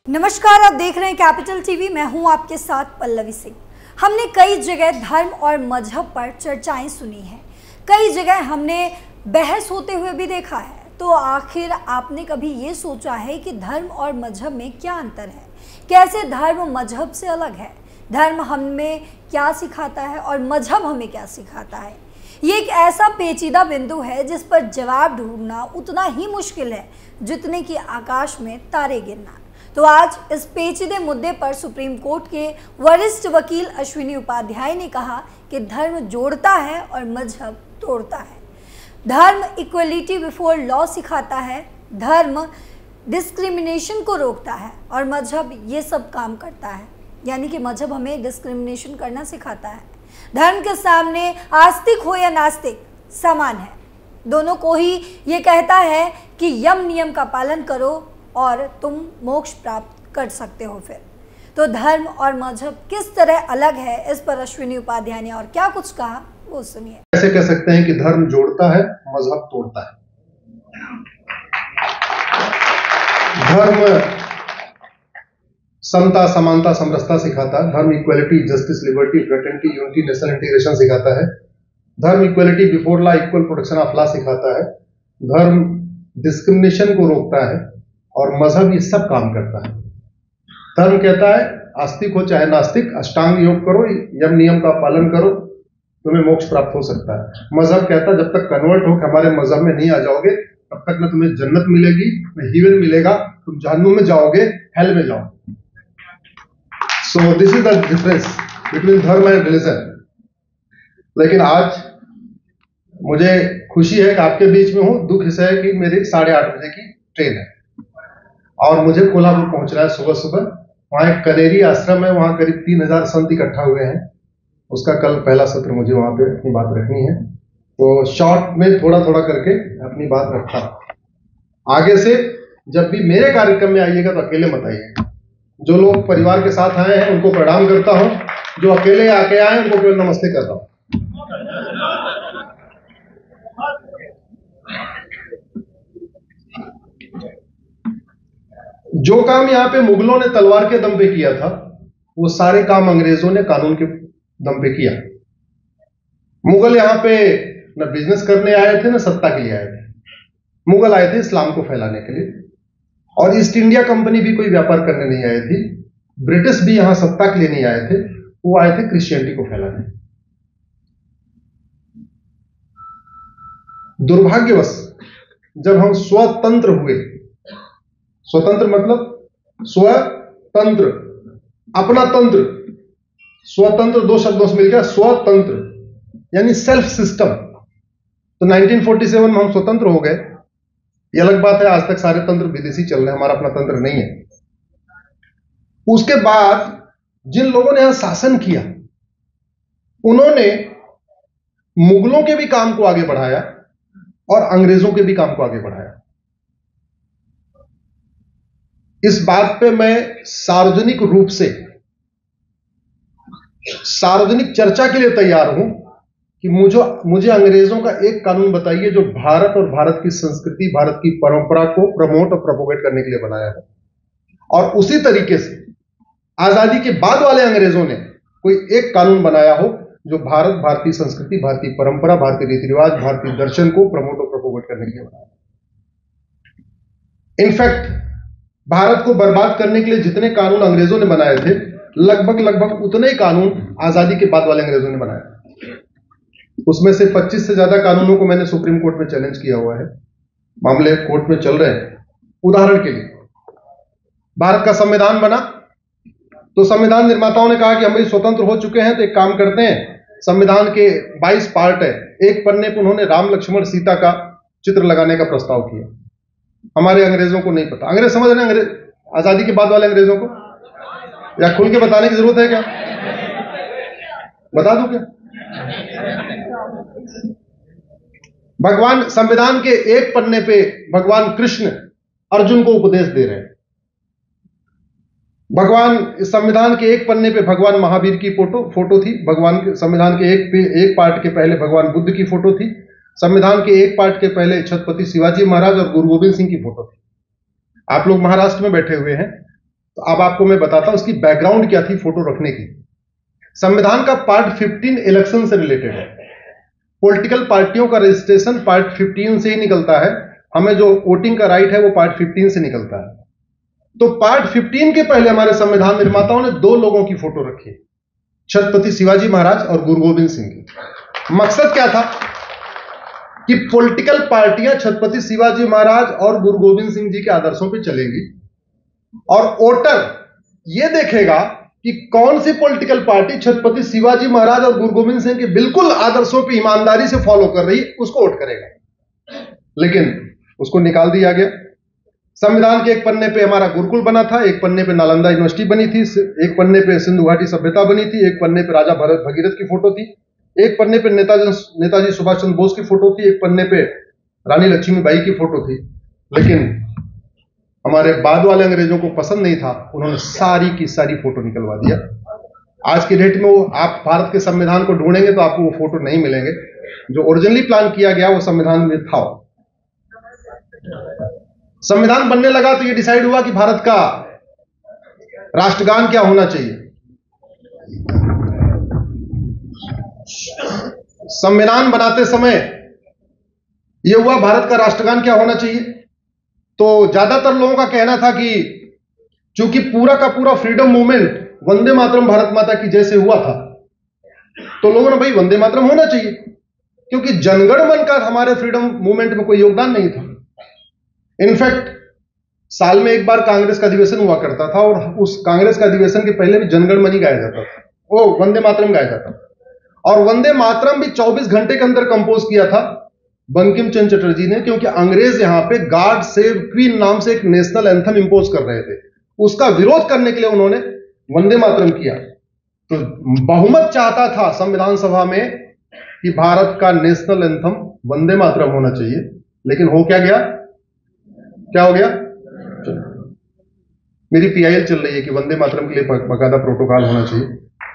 नमस्कार, आप देख रहे हैं कैपिटल टीवी। मैं हूं आपके साथ पल्लवी सिंह। हमने कई जगह धर्म और मजहब पर चर्चाएं सुनी हैं, कई जगह हमने बहस होते हुए भी देखा है। तो आखिर आपने कभी ये सोचा है कि धर्म और मजहब में क्या अंतर है? कैसे धर्म मजहब से अलग है? धर्म हमें क्या सिखाता है और मजहब हमें क्या सिखाता है? ये एक ऐसा पेचीदा बिंदु है जिस पर जवाब ढूंढना उतना ही मुश्किल है जितने कि आकाश में तारे गिनना। तो आज इस पेचीदे मुद्दे पर सुप्रीम कोर्ट के वरिष्ठ वकील अश्विनी उपाध्याय ने कहा कि धर्म जोड़ता है और मजहब तोड़ता है। धर्म इक्वलिटी बिफोर लॉ सिखाता है, धर्म डिस्क्रिमिनेशन को रोकता है और मजहब ये सब काम करता है। यानी कि मजहब हमें डिस्क्रिमिनेशन करना सिखाता है। धर्म के सामने आस्तिक हो या नास्तिक समान है। दोनों को ही ये कहता है कि यम नियम का पालन करो और तुम मोक्ष प्राप्त कर सकते हो। फिर तो धर्म और मजहब किस तरह अलग है, इस पर अश्विनी उपाध्याय ने और क्या कुछ कहा वो सुनिए। ऐसे कह सकते हैं कि धर्म जोड़ता है, मजहब तोड़ता है। धर्म समता, समानता, समरसता सिखाता है। धर्म equality, justice, liberty, fraternity, unity, national integration सिखाता है। धर्म equality before law, equal protection of law सिखाता है। धर्म डिस्क्रिमिनेशन को रोकता है और मजहब ये सब काम करता है। धर्म कहता है आस्तिक हो चाहे नास्तिक, अष्टांग योग करो, यम नियम का पालन करो, तुम्हें मोक्ष प्राप्त हो सकता है। मजहब कहता है जब तक कन्वर्ट हो हमारे मजहब में नहीं आ जाओगे तब तक न तुम्हें जन्नत मिलेगी न हेवन मिलेगा, तुम जहन्नुम में जाओगे, हेल में जाओगे। So this is the difference between dharma and religion. लेकिन आज मुझे खुशी है कि आपके बीच में हूं। दुख इस है कि मेरी 8:30 बजे की ट्रेन है और मुझे कोल्हापुर पहुंचना है सुबह सुबह। वहां एक कनेरी आश्रम है, वहां करीब 3000 संत इकट्ठा हुए हैं। उसका कल पहला सत्र मुझे वहां पे अपनी बात रखनी है, तो शॉर्ट में थोड़ा थोड़ा करके अपनी बात रखता हूं। आगे से जब भी मेरे कार्यक्रम में आइएगा तो अकेले मत आइएगा। जो लोग परिवार के साथ आए हैं उनको प्रणाम करता हूं, जो अकेले आके आए उनको केवल नमस्ते करता हूं। जो काम यहां पे मुगलों ने तलवार के दम पे किया था वो सारे काम अंग्रेजों ने कानून के दम पे किया। मुगल यहां पे न बिजनेस करने आए थे न सत्ता के लिए आए थे। मुगल आए थे इस्लाम को फैलाने के लिए, और ईस्ट इंडिया कंपनी भी कोई व्यापार करने नहीं आई थी। ब्रिटिश भी यहां सत्ता के लिए नहीं आए थे, वो आए थे क्रिश्चियनिटी को फैलाने। दुर्भाग्यवश जब हम स्वतंत्र हुए, स्वतंत्र मतलब स्वतंत्र, अपना तंत्र, स्वतंत्र दो शब्दों से मिल गया स्वतंत्र, यानी सेल्फ सिस्टम। तो 1947 में हम स्वतंत्र हो गए। ये अलग बात है, आज तक सारे तंत्र विदेशी चल रहे हैं, हमारा अपना तंत्र नहीं है। उसके बाद जिन लोगों ने यहां शासन किया उन्होंने मुगलों के भी काम को आगे बढ़ाया और अंग्रेजों के भी काम को आगे बढ़ाया। इस बात पे मैं सार्वजनिक रूप से सार्वजनिक चर्चा के लिए तैयार हूं कि मुझे अंग्रेजों का एक कानून बताइए जो भारत और भारत की संस्कृति, भारत की परंपरा को प्रमोट और प्रोपोगेट करने के लिए बनाया है। और उसी तरीके से आजादी के बाद वाले अंग्रेजों ने कोई एक कानून बनाया हो जो भारत, भारतीय संस्कृति, भारतीय परंपरा, भारतीय रीति रिवाज, भारतीय दर्शन को प्रमोट और प्रोपोगेट करने के लिए बनाया। इनफैक्ट भारत को बर्बाद करने के लिए जितने कानून अंग्रेजों ने बनाए थे लगभग उतने ही कानून आजादी के बाद वाले अंग्रेजों ने बनाए। उसमें से 25 से ज्यादा कानूनों को मैंने सुप्रीम कोर्ट में चैलेंज किया हुआ है, मामले कोर्ट में चल रहे हैं। उदाहरण के लिए भारत का संविधान बना तो संविधान निर्माताओं ने कहा कि हम भी स्वतंत्र हो चुके हैं, तो एक काम करते हैं, संविधान के 22 पार्ट है, एक पन्ने पर उन्होंने राम लक्ष्मण सीता का चित्र लगाने का प्रस्ताव किया। हमारे अंग्रेजों को नहीं पता। अंग्रेज समझ रहे हैं आजादी के बाद वाले अंग्रेजों को, या खुल के बताने की जरूरत है क्या? बता दूं क्या? भगवान संविधान के एक पन्ने पे भगवान कृष्ण अर्जुन को उपदेश दे रहे हैं। भगवान संविधान के एक पन्ने पे भगवान महावीर की फोटो थी। भगवान के संविधान के एक पार्ट के पहले भगवान बुद्ध की फोटो थी। संविधान के एक पार्ट के पहले छत्रपति शिवाजी महाराज और गुरु गोविंद सिंह की फोटो थी। आप लोग महाराष्ट्र में बैठे हुए हैं, तो अब आपको मैं बताता हूं उसकी बैकग्राउंड क्या थी फोटो रखने की। संविधान का पार्ट 15 इलेक्शन से रिलेटेड है। पॉलिटिकल पार्टियों का रजिस्ट्रेशन पार्ट 15 से ही निकलता है। हमें जो वोटिंग का राइट है वो पार्ट 15 से निकलता है। तो पार्ट 15 के पहले हमारे संविधान निर्माताओं ने दो लोगों की फोटो रखी, छत्रपति शिवाजी महाराज और गुरु गोविंद सिंह की। मकसद क्या था कि पॉलिटिकल पार्टियां छत्रपति शिवाजी महाराज और गुरु गोविंद सिंह जी के आदर्शों पर चलेंगी और वोटर यह देखेगा कि कौन सी पॉलिटिकल पार्टी छत्रपति शिवाजी महाराज और गुरु गोविंद सिंह के बिल्कुल आदर्शों पर ईमानदारी से फॉलो कर रही, उसको वोट करेगा। लेकिन उसको निकाल दिया गया। संविधान के एक पन्ने पे हमारा गुरुकुल बना था, एक पन्ने पे नालंदा यूनिवर्सिटी बनी थी, एक पन्ने पे सिंधु घाटी सभ्यता बनी थी, एक पन्ने पे राजा भगीरथ की फोटो थी, एक पन्ने पे नेताजी सुभाष चंद्र बोस की फोटो थी, एक पन्ने पे रानी लक्ष्मीबाई की फोटो थी। लेकिन हमारे बाद वाले अंग्रेजों को पसंद नहीं था, उन्होंने सारी की सारी फोटो निकलवा दिया। आज की डेट में वो आप भारत के संविधान को ढूंढेंगे तो आपको वो फोटो नहीं मिलेंगे। जो ओरिजिनली प्लान किया गया वो संविधान में था। संविधान बनने लगा तो ये डिसाइड हुआ कि भारत का राष्ट्रगान क्या होना चाहिए। संविधान बनाते समय यह हुआ भारत का राष्ट्रगान क्या होना चाहिए। तो ज्यादातर लोगों का कहना था कि चूंकि पूरा का पूरा फ्रीडम मूवमेंट वंदे मातरम भारत माता की जैसे हुआ था, तो लोगों ने भाई वंदे मातरम होना चाहिए, क्योंकि जनगण मन का हमारे फ्रीडम मूवमेंट में कोई योगदान नहीं था। इनफैक्ट साल में एक बार कांग्रेस का अधिवेशन हुआ करता था और उस कांग्रेस का अधिवेशन के पहले भी जनगण मन ही गाया जाता था, वो वंदे मातरम गाया जाता था। और वंदे मातरम भी 24 घंटे के अंदर कंपोज किया था बंकिम चंद्र चटर्जी ने, क्योंकि अंग्रेज यहां पे गॉड सेव क्वीन नाम से एक नेशनल एंथम इंपोज कर रहे थे। उसका विरोध करने के लिए उन्होंने वंदे मातरम किया। तो बहुमत चाहता था संविधान सभा में कि भारत का नेशनल एंथम वंदे मातरम होना चाहिए, लेकिन हो क्या गया, क्या हो गया। मेरी पीआईएल चल रही है कि वंदे मातरम के लिए बाकायदा प्रोटोकॉल होना चाहिए।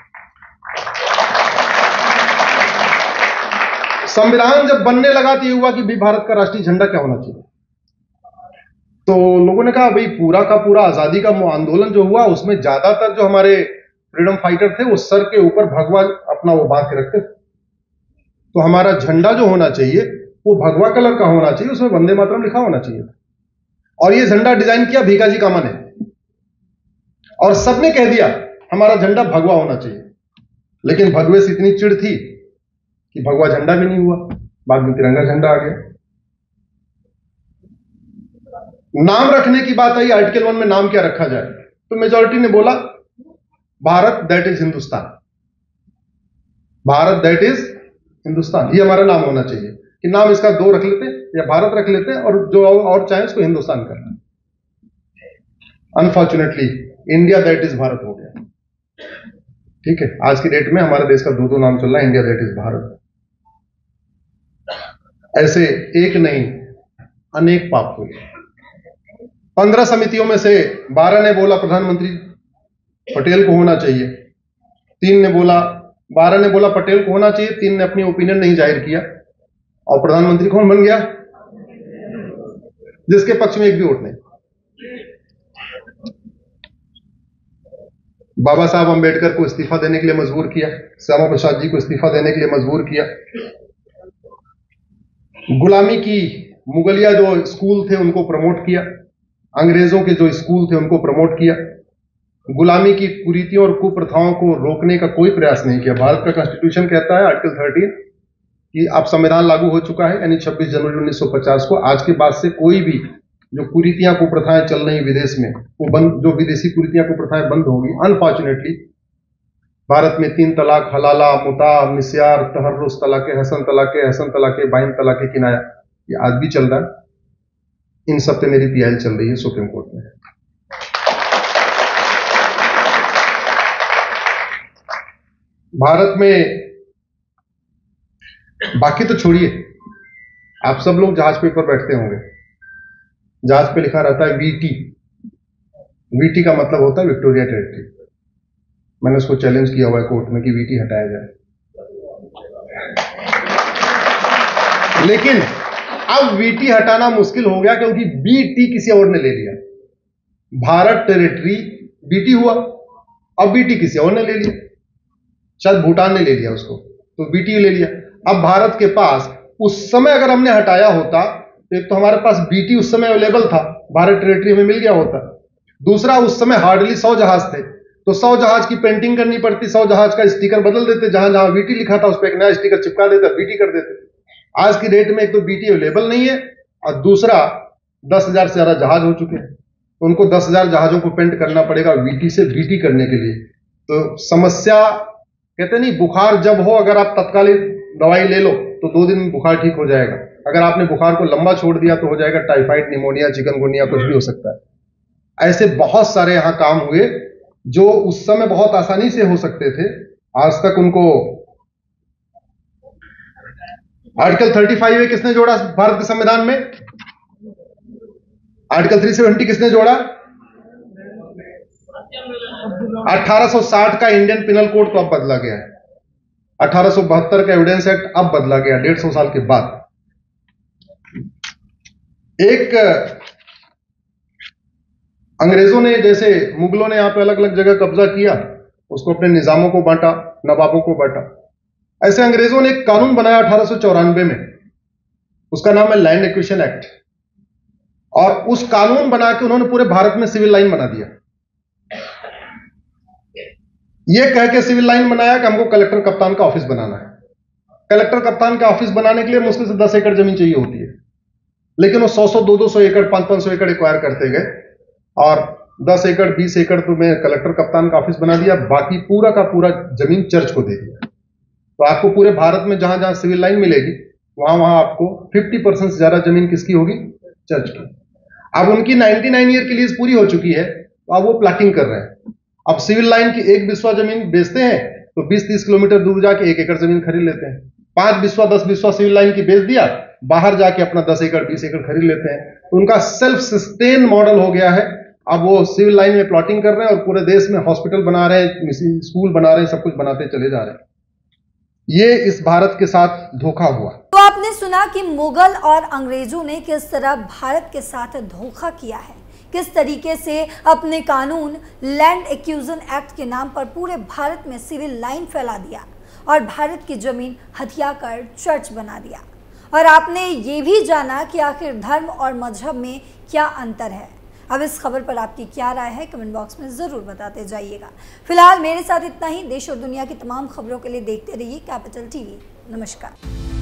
संविधान जब बनने लगा तो ये हुआ कि भाई भारत का राष्ट्रीय झंडा क्या होना चाहिए। तो लोगों ने कहा भाई पूरा का पूरा आजादी का आंदोलन जो हुआ उसमें ज्यादातर जो हमारे फ्रीडम फाइटर थे वो सर के ऊपर भगवा अपना वो बांध के रखते थे, तो हमारा झंडा जो होना चाहिए वो भगवा कलर का होना चाहिए, उसमें वंदे मातरम लिखा होना चाहिए। और ये झंडा डिजाइन किया भीकाजी कामा ने, और सबने कह दिया हमारा झंडा भगवा होना चाहिए। लेकिन भगवे से इतनी चिढ़ थी कि भगवा झंडा भी नहीं हुआ, बाद में तिरंगा झंडा आ गया। नाम रखने की बात आई, आर्टिकल 1 में नाम क्या रखा जाए, तो मेजॉरिटी ने बोला Bharat that is Hindustan, Bharat that is Hindustan, ये हमारा नाम होना चाहिए। कि नाम इसका 2 रख लेते या भारत रख लेते और जो और चाहे उसको हिंदुस्तान करना। Unfortunately India that is Bharat हो गया। ठीक है, आज की डेट में हमारे देश का 2 नाम चल रहा है, इंडिया दैट इज भारत। ऐसे एक नहीं अनेक पाप हुए। 15 समितियों में से 12 ने बोला प्रधानमंत्री पटेल को होना चाहिए, 3 ने बोला, 12 ने बोला पटेल को होना चाहिए, 3 ने अपनी ओपिनियन नहीं जाहिर किया। और प्रधानमंत्री कौन बन गया, जिसके पक्ष में एक भी वोट नहीं। बाबा साहब अंबेडकर को इस्तीफा देने के लिए मजबूर किया, श्यामा प्रसाद जी को इस्तीफा देने के लिए मजबूर किया। गुलामी की मुगलिया जो स्कूल थे उनको प्रमोट किया, अंग्रेजों के जो स्कूल थे उनको प्रमोट किया। गुलामी की कुरीतियों और कुप्रथाओं को रोकने का कोई प्रयास नहीं किया। भारत का कॉन्स्टिट्यूशन कहता है आर्टिकल 13 कि अब संविधान लागू हो चुका है, यानी 26 जनवरी 1950 को आज के बाद से कोई भी जो कुरीतियां कुप्रथाएं चल रही विदेश में वो बंद, जो विदेशी कुरीतियां कुप्रथाएं बंद होगी। अनफॉर्चुनेटली भारत में 3 तलाक, हलाला, मुता, मिस्यार, तहर्रुस तलाके, हसन तलाके, बाइन तलाके, किनाया, ये आज भी चल रहा है। इन सब पे मेरी पीआईएल चल रही है सुप्रीम कोर्ट में। भारत में बाकी तो छोड़िए, आप सब लोग जहाज पे ऊपर बैठते होंगे, जहाज पे लिखा रहता है वीटी। वीटी का मतलब होता है विक्टोरिया टेरिटरी। मैंने उसको चैलेंज किया हुआ है कोर्ट में कि वीटी हटाया जाए, लेकिन अब वीटी हटाना मुश्किल हो गया क्योंकि बीटी किसी और ने ले लिया। भारत टेरिटरी बीटी हुआ, अब बीटी किसी और ने ले लिया, शायद भूटान ने ले लिया उसको, तो बीटी ले लिया। अब भारत के पास उस समय अगर हमने हटाया होता, एक तो हमारे पास बीटी उस समय अवेलेबल था, भारत टेरिटरी में मिल गया होता। दूसरा, उस समय हार्डली 100 जहाज थे, तो 100 जहाज की पेंटिंग करनी पड़ती, 100 जहाज का स्टिकर बदल देते, जहां जहां बीटी लिखा था उस पर एक नया स्टिकर चिपका देते, बीटी कर देते। आज की डेट में एक तो बीटी अवेलेबल नहीं है, और दूसरा 10,000 से ज्यादा जहाज हो चुके हैं, तो उनको 10,000 जहाजों को पेंट करना पड़ेगा बीटी से बीटी करने के लिए। तो समस्या, कहते नहीं, बुखार जब हो अगर आप तत्कालिक दवाई ले लो तो 2 दिन में बुखार ठीक हो जाएगा, अगर आपने बुखार को लंबा छोड़ दिया तो हो जाएगा टाइफाइड, निमोनिया, चिकनगुनिया, कुछ भी हो सकता है। ऐसे बहुत सारे यहां काम हुए जो उस समय बहुत आसानी से हो सकते थे, आज तक उनको। आर्टिकल 35A किसने जोड़ा भारत के संविधान में? आर्टिकल 370 किसने जोड़ा? 1860 का इंडियन पिनल कोड तो अब बदला गया है, 1872 का एविडेंस एक्ट अब बदला गया 150 साल के बाद। एक अंग्रेजों ने, जैसे मुगलों ने यहां पे अलग अलग जगह कब्जा किया, उसको अपने निजामों को बांटा, नवाबों को बांटा, ऐसे अंग्रेजों ने एक कानून बनाया 1894 में, उसका नाम है लैंड एक्विजिशन एक्ट, और उस कानून बना के उन्होंने पूरे भारत में सिविल लाइन बना दिया। यह कह के सिविल लाइन बनाया कि हमको कलेक्टर कप्तान का ऑफिस बनाना है। कलेक्टर कप्तान का ऑफिस बनाने के लिए मुश्किल से 10 एकड़ जमीन चाहिए होती है, लेकिन वो 100-100, 200 एकड़, 500 एकड़ एक्वायर करते गए, और 10 एकड़ 20 एकड़ तो मैं कलेक्टर कप्तान का ऑफिस बना दिया, बाकी पूरा का पूरा जमीन चर्च को दे दिया। तो आपको पूरे भारत में जहां जहां सिविल लाइन मिलेगी वहां वहां आपको 50% से ज्यादा जमीन किसकी होगी? चर्च की। अब उनकी 99 ईयर की लीज पूरी हो चुकी है, तो अब वो प्लाटिंग कर रहे हैं। अब सिविल लाइन की 1 बिस्वा जमीन बेचते हैं तो 20-30 किलोमीटर दूर जाके 1 एकड़ जमीन खरीद लेते हैं। 5 बिस्वा 10 बिस्वा सिविल लाइन की बेच दिया, बाहर जाके अपना 10 एकड़ 20 एकड़ खरीद लेते हैं। उनका सेल्फ सस्टेन मॉडल हो गया है। अब वो सिविल लाइन में प्लॉटिंग कर रहे हैं और पूरे देश में हॉस्पिटल बना रहे हैं, स्कूल बना रहे हैं, सब कुछ बनाते चले जा रहे हैं। ये इस भारत के साथ धोखा हुआ। तो आपने सुना कि मुगल और अंग्रेजों ने किस तरह भारत के साथ धोखा किया है, किस तरीके से अपने कानून लैंड एक्विजिशन एक्ट के नाम पर पूरे भारत में सिविल लाइन फैला दिया और भारत की जमीन हथिया कर चर्च बना दिया। और आपने ये भी जाना कि आखिर धर्म और मजहब में क्या अंतर है। अब इस खबर पर आपकी क्या राय है, कमेंट बॉक्स में ज़रूर बताते जाइएगा। फिलहाल मेरे साथ इतना ही। देश और दुनिया की तमाम खबरों के लिए देखते रहिए कैपिटल टीवी। नमस्कार।